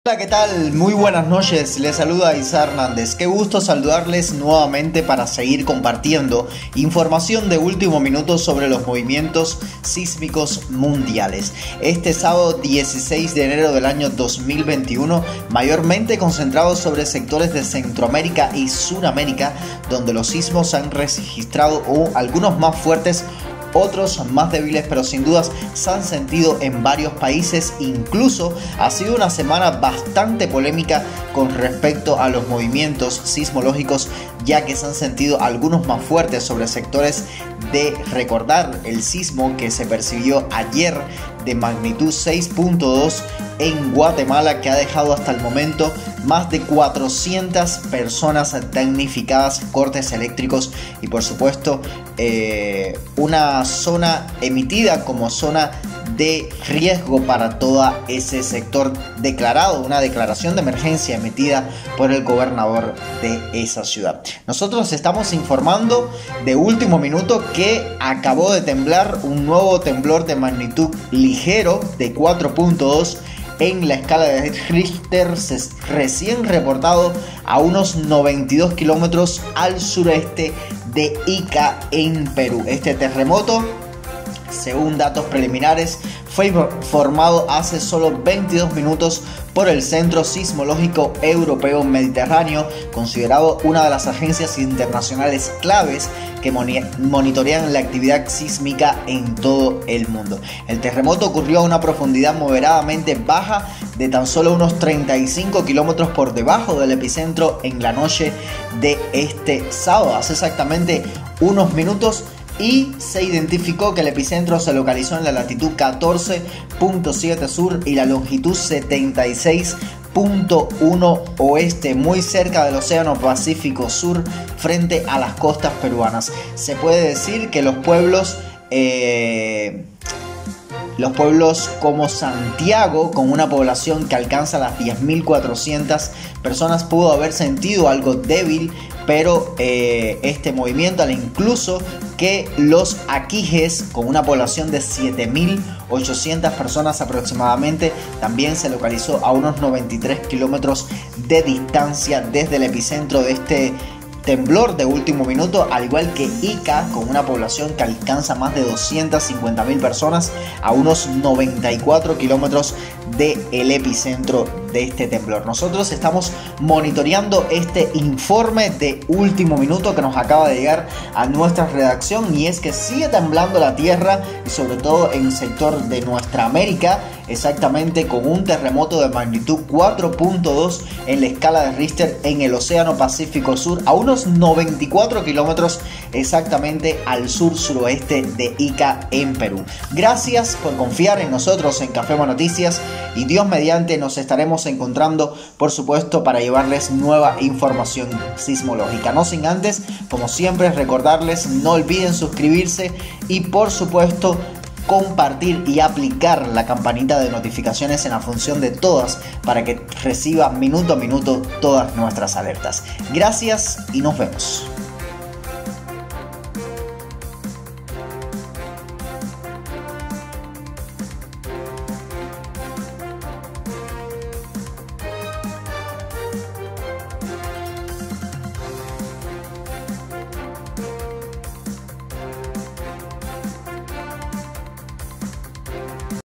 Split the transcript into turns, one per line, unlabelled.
Hola, ¿qué tal? Muy buenas noches, les saluda Isa Hernández. Qué gusto saludarles nuevamente para seguir compartiendo información de último minuto sobre los movimientos sísmicos mundiales. Este sábado 16 de enero del año 2021, mayormente concentrados sobre sectores de Centroamérica y Suramérica, donde los sismos han registrado algunos más fuertes, otros más débiles, pero sin dudas se han sentido en varios países. Incluso ha sido una semana bastante polémica con respecto a los movimientos sismológicos, ya que se han sentido algunos más fuertes sobre sectores de recordar el sismo que se percibió ayer de magnitud 6.2 en Guatemala, que ha dejado hasta el momento más de 400 personas damnificadas, cortes eléctricos y por supuesto una zona emitida como zona de riesgo para todo ese sector, declarado una declaración de emergencia emitida por el gobernador de esa ciudad. Nosotros estamos informando de último minuto que acabó de temblar un nuevo temblor de magnitud ligero de 4.2 en la escala de Richter, recién reportado a unos 92 kilómetros al sureste de Ica, en Perú. Este terremoto, según datos preliminares, fue formado hace solo 22 minutos por el Centro Sismológico Europeo Mediterráneo, considerado una de las agencias internacionales claves que monitorean la actividad sísmica en todo el mundo. El terremoto ocurrió a una profundidad moderadamente baja de tan solo unos 35 kilómetros por debajo del epicentro en la noche de este sábado, hace exactamente unos minutos, y se identificó que el epicentro se localizó en la latitud 14.7 sur y la longitud 76.1 oeste, muy cerca del Océano Pacífico Sur, frente a las costas peruanas. Se puede decir que los pueblos como Santiago, con una población que alcanza las 10.400 personas, pudo haber sentido algo débil, pero este movimiento, al incluso que los Aquijes, con una población de 7.800 personas aproximadamente, también se localizó a unos 93 kilómetros de distancia desde el epicentro de este temblor de último minuto, al igual que Ica, con una población que alcanza más de 250.000 personas, a unos 94 kilómetros del epicentro de este temblor. Nosotros estamos monitoreando este informe de último minuto que nos acaba de llegar a nuestra redacción, y es que sigue temblando la tierra, y sobre todo en el sector de nuestra América, exactamente con un terremoto de magnitud 4.2 en la escala de Richter en el Océano Pacífico Sur, a unos 94 kilómetros exactamente al sur-suroeste de Ica, en Perú. Gracias por confiar en nosotros en Café Noticias, y Dios mediante nos estaremos encontrando, por supuesto, para llevarles nueva información sismológica. No sin antes, como siempre, recordarles, no olviden suscribirse y por supuesto compartir y aplicar la campanita de notificaciones en la función de todas, para que reciba minuto a minuto todas nuestras alertas. Gracias y nos vemos.